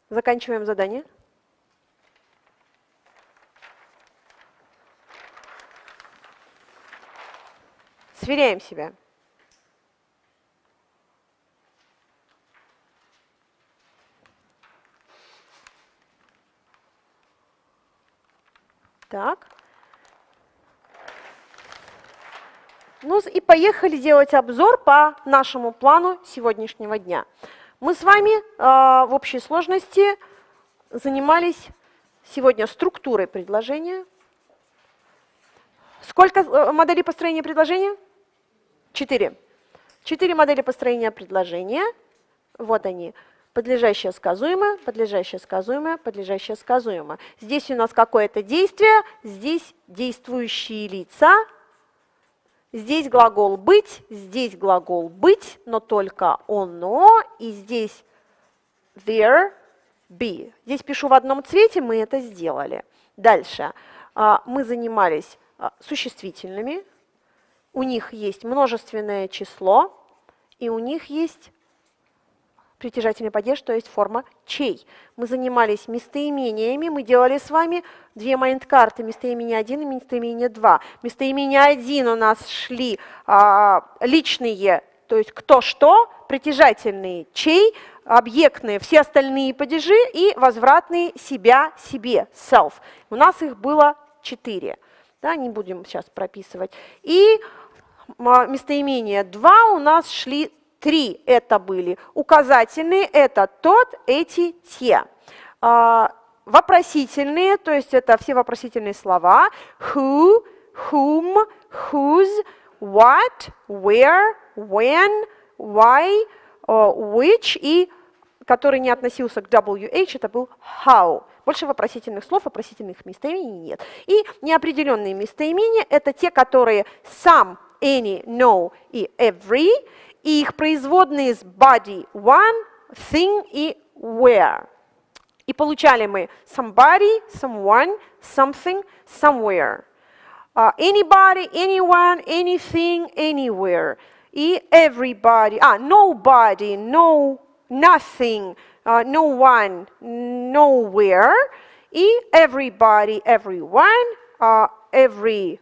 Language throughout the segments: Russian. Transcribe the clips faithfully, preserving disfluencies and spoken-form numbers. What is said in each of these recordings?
Заканчиваем задание. Сверяем себя. Так. Ну и поехали делать обзор по нашему плану сегодняшнего дня. Мы с вами э, в общей сложности занимались сегодня структурой предложения. Сколько э, моделей построения предложения? Четыре. Четыре модели построения предложения. Вот они. Подлежащее сказуемое, подлежащее сказуемое, подлежащее сказуемое. Здесь у нас какое-то действие, здесь действующие лица. Здесь глагол «быть», здесь глагол «быть», но только «оно», и здесь «there», «be». Здесь пишу в одном цвете, мы это сделали. Дальше. Мы занимались существительными. У них есть множественное число, и у них есть притяжательный падеж, то есть форма чей. Мы занимались местоимениями, мы делали с вами две майнд-карты, местоимение один и местоимение два. Местоимение один у нас шли а, личные, то есть кто что, притяжательные чей, объектные все остальные падежи и возвратные себя, себе, self. У нас их было четыре. Да, не будем сейчас прописывать. И местоимение два у нас шли три. Это были указательные, это тот, эти, те. А, вопросительные, то есть это все вопросительные слова. Who, whom, whose, what, where, when, why, which, и который не относился к дабл ю эйч, это был how. Больше вопросительных слов, вопросительных местоимений нет. И неопределенные местоимения – это те, которые some, any, no и every, и их производные с body, one, thing и where. И получали мы somebody, someone, something, somewhere. Uh, anybody, anyone, anything, anywhere. И everybody, а, nobody, no, nothing, uh, no one, nowhere. И everybody, everyone, uh, everything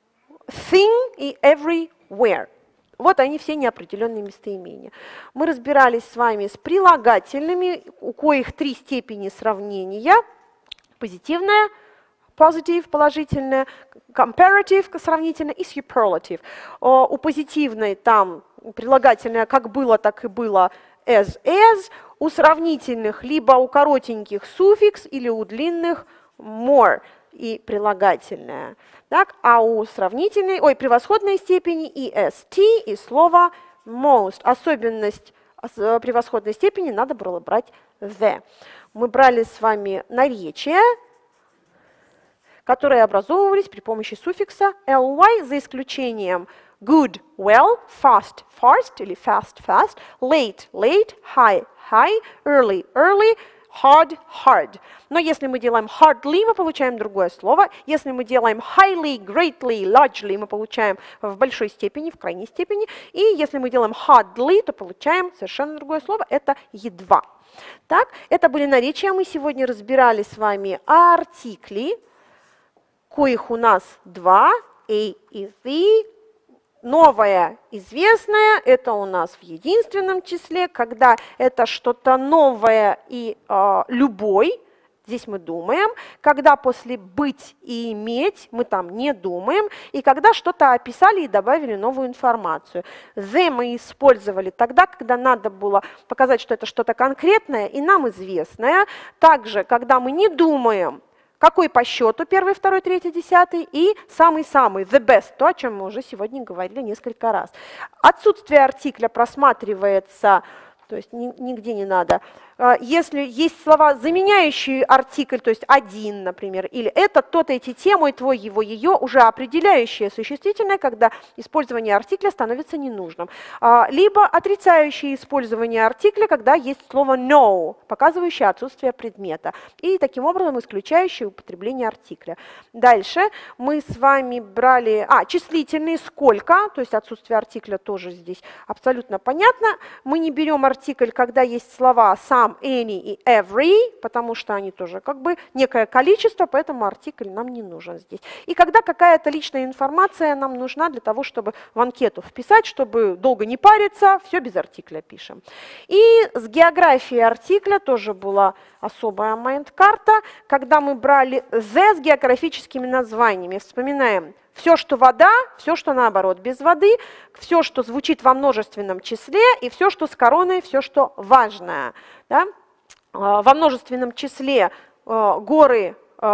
и everywhere. Вот они все неопределенные местоимения. Мы разбирались с вами с прилагательными, у коих три степени сравнения. Позитивная, positive, положительная, comparative, сравнительная, и superlative. У позитивной там прилагательное как было, так и было as, as. У сравнительных либо у коротеньких суффикс или у длинных more и прилагательное. Так, а у сравнительной, ой, превосходной степени и est, и слово most. Особенность превосходной степени надо было брать the. Мы брали с вами наречия, которые образовывались при помощи суффикса ly, за исключением good, well, fast, fast или fast, fast, late, late, high, high, early, early, hard, hard. Но если мы делаем hardly, мы получаем другое слово. Если мы делаем highly, greatly, largely, мы получаем в большой степени, в крайней степени. И если мы делаем hardly, то получаем совершенно другое слово. Это едва. Так, это были наречия. Мы сегодня разбирали с вами артикли, коих у нас два, a и the. Новое, известное, это у нас в единственном числе, когда это что-то новое и э, любой, здесь мы думаем, когда после быть и иметь мы там не думаем, и когда что-то описали и добавили новую информацию. The мы использовали тогда, когда надо было показать, что это что-то конкретное и нам известное. Также, когда мы не думаем, какой по счету, первый, второй, третий, десятый, и самый-самый, the best, то, о чем мы уже сегодня говорили несколько раз. Отсутствие артикля просматривается, то есть нигде не надо. Если есть слова, заменяющие артикль, то есть один, например, или это, тот, эти, те, мой, твой, его, ее, уже определяющее существительное, когда использование артикля становится ненужным. Либо отрицающее использование артикля, когда есть слово no, показывающее отсутствие предмета. И таким образом исключающее употребление артикля. Дальше мы с вами брали, а, числительные сколько, то есть отсутствие артикля тоже здесь абсолютно понятно. Мы не берем артикля, артикль, когда есть слова some, any и every, потому что они тоже как бы некое количество, поэтому артикль нам не нужен здесь. И когда какая-то личная информация нам нужна для того, чтобы в анкету вписать, чтобы долго не париться, все без артикля пишем. И с географией артикля тоже была особая майнд-карта, когда мы брали the с географическими названиями. Вспоминаем. Все, что вода, все, что наоборот без воды, все, что звучит во множественном числе, и все, что с короной, все, что важное. Да? Во множественном числе горы,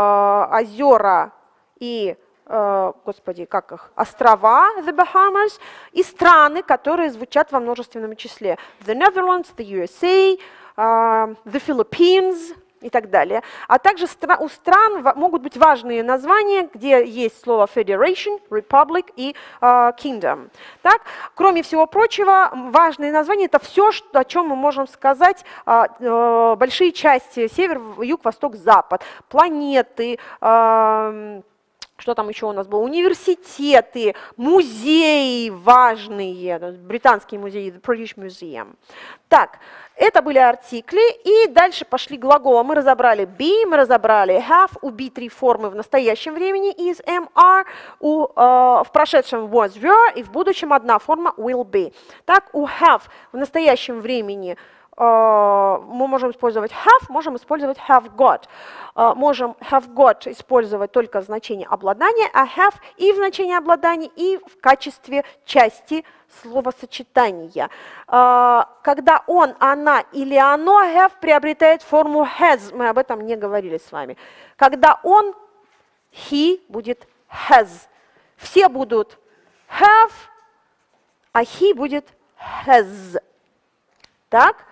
озера и, господи, как их, острова, the Bahamas, и страны, которые звучат во множественном числе. The Netherlands, the ю эс эй, the Philippines, и так далее. А также у стран могут быть важные названия, где есть слово Federation, Republic и uh, Kingdom. Так? Кроме всего прочего, важные названия – это все, что, о чем мы можем сказать, uh, uh, большие части, север, юг, восток, запад, планеты, uh, что там еще у нас было? Университеты, музеи важные, британский музей, the British Museum. Так, это были артикли, и дальше пошли глаголы. Мы разобрали be, мы разобрали have, у be три формы в настоящем времени is, am, are, у, uh, в прошедшем was, were, и в будущем одна форма will be. Так, у have в настоящем времени Uh, мы можем использовать have, можем использовать have got. Uh, можем have got использовать только в значении обладания, а have и в значении обладания, и в качестве части словосочетания. Uh, когда он, она или оно, have приобретает форму has. Мы об этом не говорили с вами. Когда он, he будет has. Все будут have, а he будет has. Так?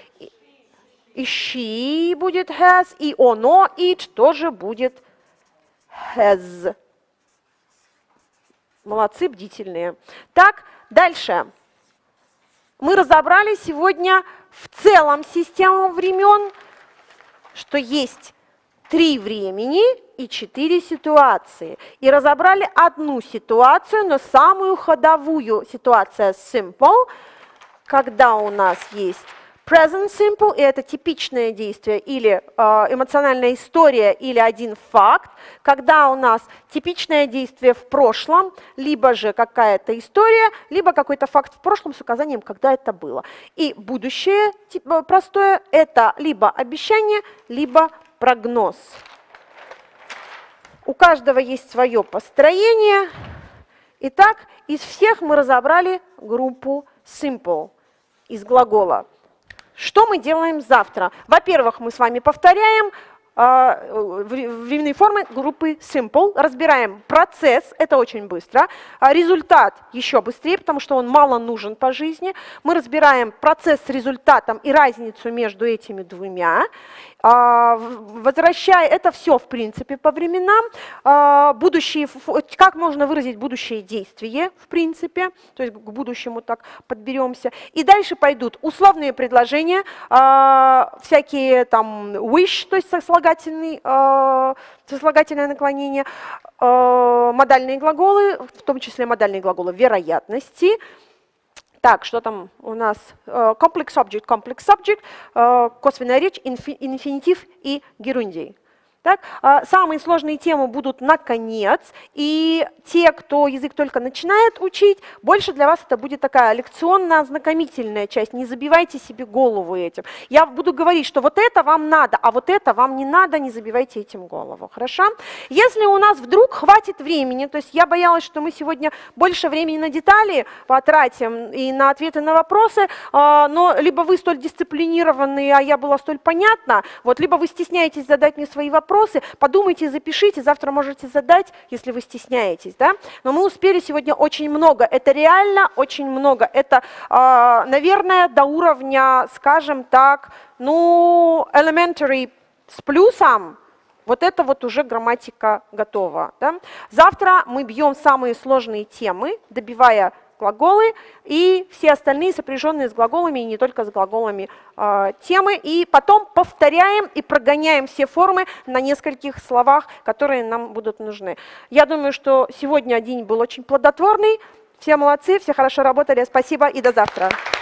И she будет has, и оно, it тоже будет has. Молодцы, бдительные. Так, дальше. Мы разобрали сегодня в целом систему времен, что есть три времени и четыре ситуации. И разобрали одну ситуацию, но самую ходовую ситуацию simple, когда у нас есть present simple, и это типичное действие или э, эмоциональная история, или один факт, когда у нас типичное действие в прошлом, либо же какая-то история, либо какой-то факт в прошлом с указанием, когда это было. И будущее типа, простое – это либо обещание, либо прогноз. У каждого есть свое построение. Итак, из всех мы разобрали группу simple из глагола. Что мы делаем завтра? Во-первых, мы с вами повторяем э, временные формы группы simple, разбираем процесс, это очень быстро, а результат еще быстрее, потому что он мало нужен по жизни. Мы разбираем процесс с результатом и разницу между этими двумя. Uh, возвращая это все, в принципе, по временам, uh, будущие, как можно выразить будущее действие, в принципе, то есть к будущему так подберемся. И дальше пойдут условные предложения, uh, всякие там wish, то есть сослагательный, uh, сослагательное наклонение, uh, модальные глаголы, в том числе модальные глаголы вероятности. Так, что там у нас? Complex object, complex subject, косвенная речь, инфинитив и герундий. Так? Самые сложные темы будут наконец, и те, кто язык только начинает учить, больше для вас это будет такая лекционно-ознакомительная часть. Не забивайте себе голову этим. Я буду говорить, что вот это вам надо, а вот это вам не надо, не забивайте этим голову. Хорошо? Если у нас вдруг хватит времени, то есть я боялась, что мы сегодня больше времени на детали потратим и на ответы на вопросы, но либо вы столь дисциплинированные, а я была столь понятна, вот, либо вы стесняетесь задать мне свои вопросы, подумайте, запишите, завтра можете задать, если вы стесняетесь. Да? Но мы успели сегодня очень много, это реально очень много. Это, э, наверное, до уровня, скажем так, ну, elementary с плюсом, вот это вот уже грамматика готова. Да? Завтра мы бьем самые сложные темы, добивая глаголы и все остальные сопряженные с глаголами, и не только с глаголами э, темы. И потом повторяем и прогоняем все формы на нескольких словах, которые нам будут нужны. Я думаю, что сегодня день был очень плодотворный. Все молодцы, все хорошо работали. Спасибо и до завтра.